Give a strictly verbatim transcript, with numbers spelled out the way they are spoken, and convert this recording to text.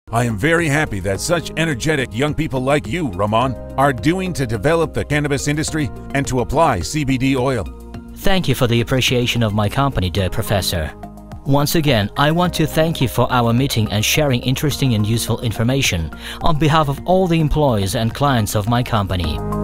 I am very happy that such energetic young people like you, Ramon, are doing to develop the cannabis industry and to apply C B D oil. Thank you for the appreciation of my company, dear Professor. Once again, I want to thank you for our meeting and sharing interesting and useful information on behalf of all the employees and clients of my company.